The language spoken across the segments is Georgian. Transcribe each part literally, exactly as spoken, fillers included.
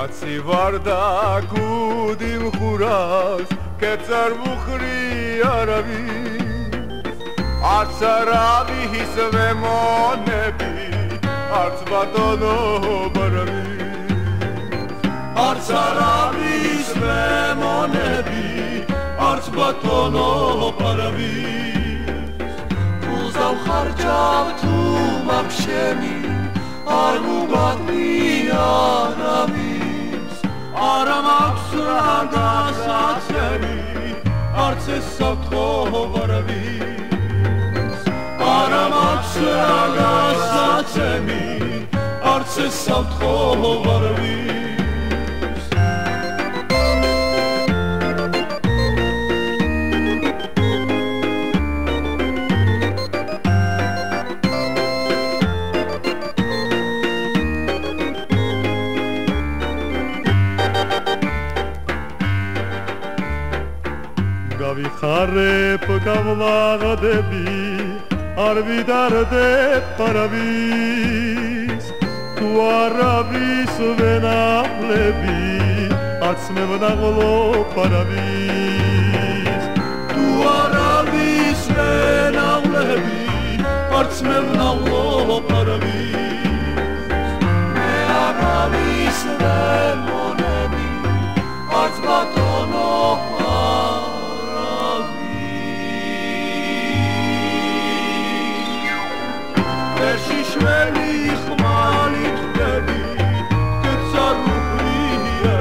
კაცი ვარ და კუდი მხურავს კეცარ მუხრი არავის არც არავის ვემონები არც ბატონო ბარავის არც არავის ვემონები არც ბატონო ბარავის ფულს დავხარჯავ თუ მაგშენი არ მუბადნია არავის არა მაქვს რა გასაცემი არც ესავთქო ვარავის არა მაქვს რა გასაცემი არც ესავთქო ვარავის გავიხარებ გავლაღდები არ ვიდარდებ არავის თუ არავის ვენაღლები არც მე ვნაღლობ არავის თუ არავის ვენაღლები არც მე ვნაღლობ არავის მე არავის ვემონები არც ბატონო შველი ხმალით ხდები კეცარ მუხრი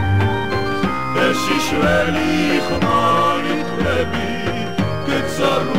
არავის ეში შველი ხმალით ხდები კეცარ